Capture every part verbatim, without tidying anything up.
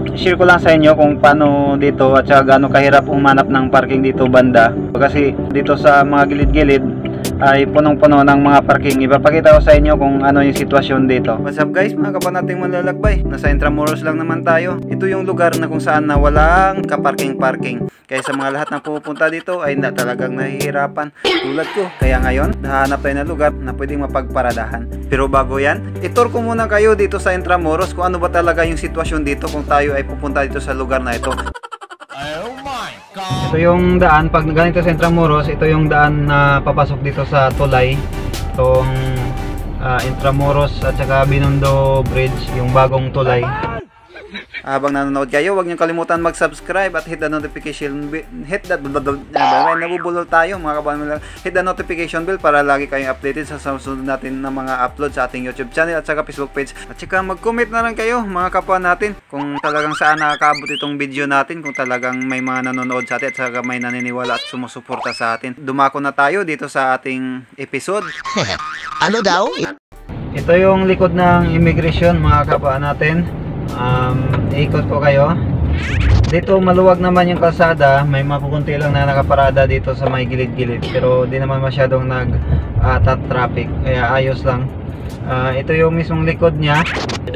share ko lang sa inyo kung paano dito at saka gaano kahirap umanap ng parking dito banda. Kasi dito sa mga gilid-gilid ay punong-puno ng mga parking. Ipapakita ko sa inyo kung ano yung sitwasyon dito. What's up guys, mga kapwa nating manlalakbay. Nasa Intramuros lang naman tayo. Ito yung lugar na kung saan na walang kaparking-parking. Kaya sa mga lahat ng pupunta dito ay na talagang nahihirapan tulad ko. Kaya ngayon, nahanap tayo ng lugar na pwedeng mapagparadahan. Pero bago yan, itur ko muna kayo dito sa Intramuros kung ano ba talaga yung sitwasyon dito kung tayo ay pupunta dito sa lugar na ito. Oh my God. Ito yung daan, pag ganito sa Intramuros, ito yung daan na papasok dito sa Tulay. Itong uh, Intramuros at saka Binondo Bridge, yung bagong Tulay. Habang nanonood kayo, huwag niyo kalimutan mag-subscribe at hit the notification bell. Hit that nabubulol tayo mga kabayan. Hit the notification bell para lagi kayong updated sa susunod natin na mga upload sa ating YouTube channel at saka Facebook page. At saka mag-comment na lang kayo mga kapwa natin kung talagang saan nakakaabot itong video natin, kung talagang may mga nanonood sa atin at saka may naniniwala at sumusuporta sa atin. Dumako na tayo dito sa ating episode. Ano daw? Ito yung likod ng immigration mga kapwa natin. Um, ikot ko kayo. Dito maluwag naman yung kalsada, may mapukunti lang na nakaparada dito sa may gilid-gilid, pero di naman masyadong nag uh, traffic, kaya ayos lang. Uh, ito yung mismong likod niya.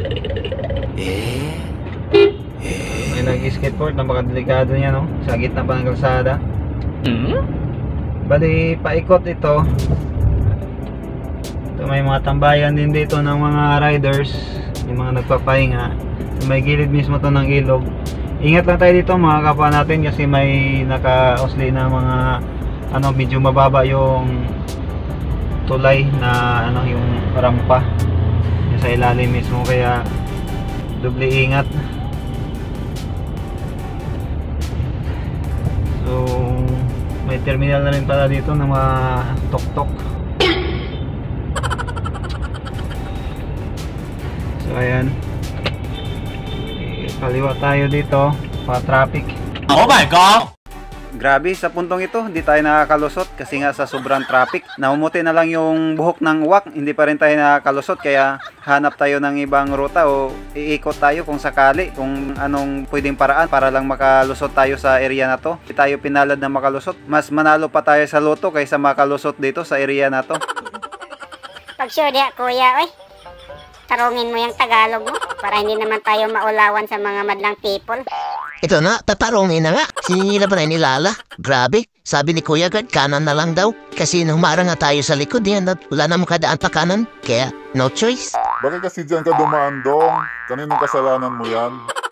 May nag-skateboard, napakadelikado niya, no? Sa gitna pa ng kalsada. Bali, paikot ito. Ito may mga tambayan din dito ng mga riders, yung mga nagpapahinga. May gilid mismo to ng ilog. Ingat lang tayo dito mga kapwa natin kasi may naka-usli na mga ano, medyo mababa yung tulay na ano, yung rampa yung sa ilalim mismo, kaya doble ingat. So may terminal na rin pala dito ng mga tok-tok. So ayan, kaliwa tayo dito pa traffic. Oh my God. Grabe, sa puntong ito hindi tayo nakakalusot kasi nga sa sobrang traffic. Namumuti na lang yung buhok ng uwak, hindi pa rin tayo nakakalusot, kaya hanap tayo ng ibang ruta o iikot tayo kung sakali, kung anong pwedeng paraan para lang makalusot tayo sa area na to. Hindi tayo pinalad na makalusot. Mas manalo pa tayo sa loto kaysa makalusot dito sa area na to. Pag sure diya kuya, oy, tarungin mo yung Tagalog mo para hindi naman tayo maulawan sa mga madlang people. Ito na, tatarongin na nga. Siningila pa na nilala. Grabe, sabi ni Kuya Gard, kanan na lang daw. Kasi nung mara nga tayo sa likod yan at wala na makadaan pa kanan. Kaya, no choice. Bakit kasi dyan ka dumaan, Dong? Kaninong kasalanan mo yan?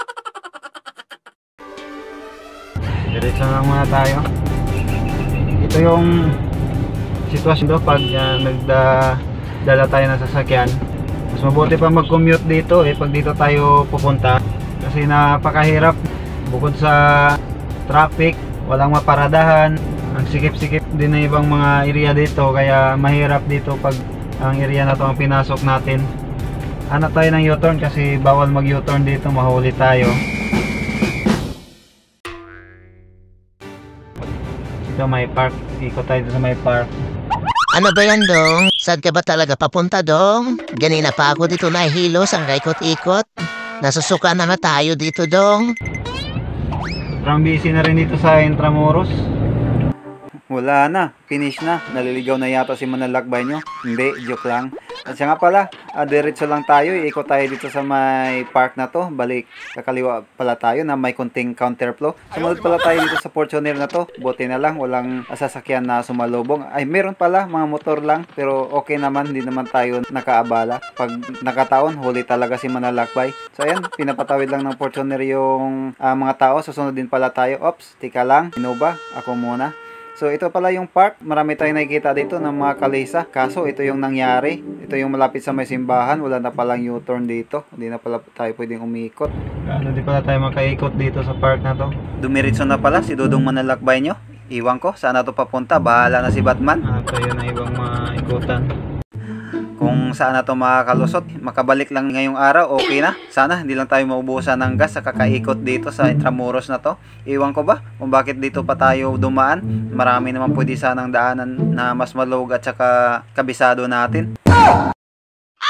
Diretso lang muna tayo. Ito yung sitwasyon do pag uh, nagdala tayo ng sasakyan. Mas mabuti pa mag-commute dito eh pag dito tayo pupunta, kasi napakahirap. Bukod sa traffic, walang maparadahan, ang sikip-sikip din na ibang mga area dito, kaya mahirap dito pag ang area na to ang pinasok natin. Hanap tayo ng U-turn kasi bawal mag U-turn dito, mahuli tayo. Ito may park, ikot tayo sa may park. Ano ba yan, Dong? Saan ka ba talaga papunta, Dong? Ganina pa ako dito nahihilos ang ikot-ikot. Nasusuka na nga tayo dito, Dong. Sobrang busy na rin dito sa Intramuros. Wala na, finish na. Naliligaw na yata si manlalakbay nyo. Hindi, joke lang. At siya nga pala, ah, diretso lang tayo. Iikot tayo dito sa may park na to. Balik, kakaliwa pala tayo na may konting counterflow. Sumunod pala tayo dito sa Fortuner na to. Buti na lang, walang sasakyan na sumalubong. Ay, meron pala, mga motor lang. Pero okay naman, hindi naman tayo nakaabala. Pag nakataon, huli talaga si manlalakbay. So ayan, pinapatawid lang ng Fortuner yung uh, mga tao. Susunod din pala tayo. Ops, tika lang. Innova, ako muna. So ito pala yung park, marami tayong nakikita dito ng mga kalesa. Kaso ito yung nangyari, ito yung malapit sa may simbahan, wala na palang U-turn dito. Hindi na pala tayo pwedeng umikot. Ano, di pala tayo makaikot dito sa park na to. Dumiritso na pala si Dudong manlalakbay nyo. Iwan ko, saan na to papunta? Bahala na si Batman. Ah, ito yun ang ibang mga ikutan. Kung saan na to makakalusot, makabalik lang ngayong araw, okay na. Sana hindi lang tayo maubusan ng gas sa kakaikot dito sa Intramuros na to. Iwan ko ba kung bakit dito pa tayo dumaan. Marami naman pwede sanang daanan na mas maluwag at saka kabisado natin.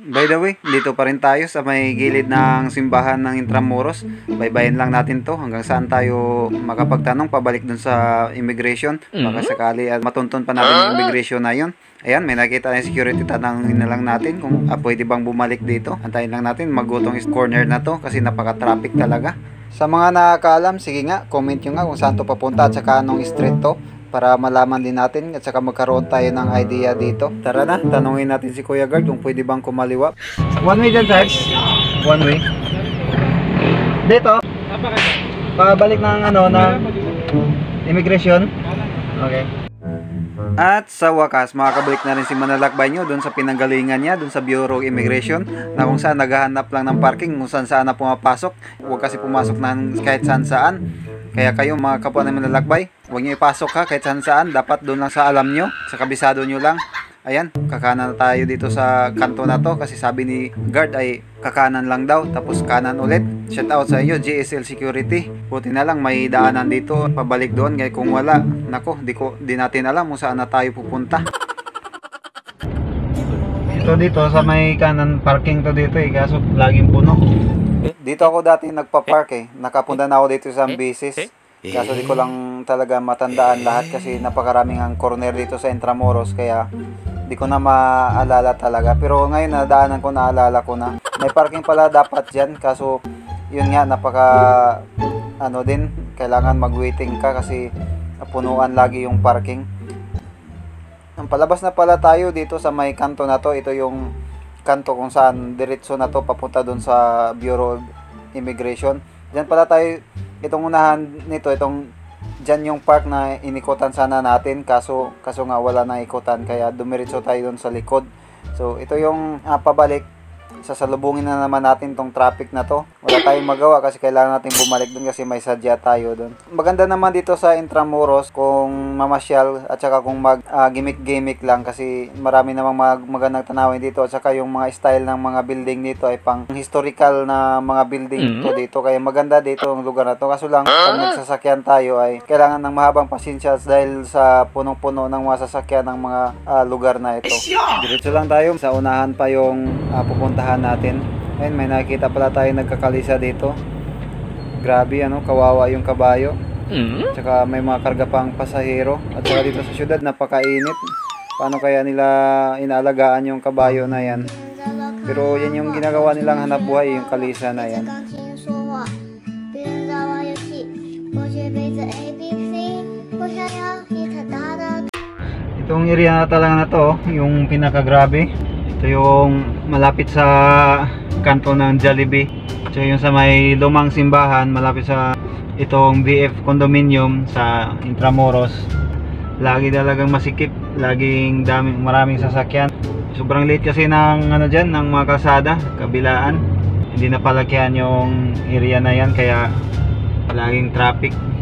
By the way, dito pa rin tayo sa may gilid ng simbahan ng Intramuros. Baybayin lang natin to hanggang saan tayo makapagtanong pabalik dun sa immigration. Baka sakali at matuntun pa natin yung immigration na yun. Ayan, may nakita na yung security, tanangin na lang natin kung ah, pwede bang bumalik dito. Antayin lang natin, magutong is corner na to kasi napaka-traffic talaga. Sa mga nakakaalam, sige nga, comment nyo nga kung saan to papunta at saka anong street to, para malaman din natin at saka magkaroon tayo ng idea dito. Tara na, tanungin natin si Kuya Guard kung pwede bang kumaliwa. One way dyan, Sarge? One way. Dito? Pabalik ng ano, ng immigration? Okay. At sa wakas, makakabalik na rin si Manlalakbay nyo doon sa pinanggalingan niya, doon sa Bureau of Immigration, na kung saan naghahanap lang ng parking, kung saan saan na pumapasok. Huwag kasi pumasok ng kahit saan saan. Kaya kayo mga kapwa na Manlalakbay, huwag nyo ipasok ha kahit saan saan. Dapat doon lang sa alam nyo, sa kabisado nyo lang. Ayan, kakanan na tayo dito sa kanto na to kasi sabi ni guard ay kakanan lang daw, tapos kanan ulit. Shout out sa inyo, G S L Security. Buti na lang may daanan dito pabalik doon, kaya kung wala, nako, di, ko, di natin alam kung saan na tayo pupunta. Ito dito sa may kanan parking to dito eh, kaso laging puno. Dito ako dati nagpa-park eh, nakapunta na ako dito sa Ambisis. Kaso di ko lang talaga matandaan lahat kasi napakaraming ang corner dito sa Intramuros, kaya di ko na maalala talaga. Pero ngayon nadaanan ko, naalala ko na. May parking pala dapat dyan, kaso yun nga, napaka ano din, kailangan mag-waiting ka kasi punuan lagi yung parking. Ang palabas na pala tayo dito sa may kanto na to. Ito yung kanto kung saan diretso na to papunta dun sa Bureau of Immigration. Diyan pala tayo, itong unahan nito, itong dyan yung park na inikutan sana natin, kaso kaso nga wala na ikutan, kaya dumiretso tayo doon sa likod. So ito yung ah, pabalik. Sasalubungin na naman natin tong traffic na to. Wala tayong magawa kasi kailangan natin bumalik doon kasi may sadya tayo doon. Maganda naman dito sa Intramuros kung mamasyal at saka kung mag uh, gimmick-gimmick lang kasi marami namang mag magandang tanawin dito at saka yung mga style ng mga building dito ay pang historical na mga building to dito, kaya maganda dito ang lugar na to. Kaso lang pag nagsasakyan tayo ay kailangan ng mahabang pasensya dahil sa punong-puno ng mga sasakyan ng mga uh, lugar na ito. Diretso lang tayo, sa unahan pa yung uh, pupuntahan natin. Ayun, may nakikita pala tayo nagkakalisa dito. Grabe ano, kawawa yung kabayo. Tsaka may mga karga pang pasahero. At saka dito sa syudad napakainit. Paano kaya nila inaalagaan yung kabayo na yan? Pero yan yung ginagawa nilang hanap buhay, yung kalisa na yan. Itong area na talaga na to, yung pinakagrabe. Ito yung malapit sa kanto ng Jollibee. Ito yung sa may lumang simbahan, malapit sa itong B F condominium sa Intramuros. Lagi talagang masikip, laging daming maraming sasakyan. Sobrang late kasi ng ano diyan, ng mga kalsada, kabilaan. Hindi na palakihan yung area na yan, kaya laging traffic.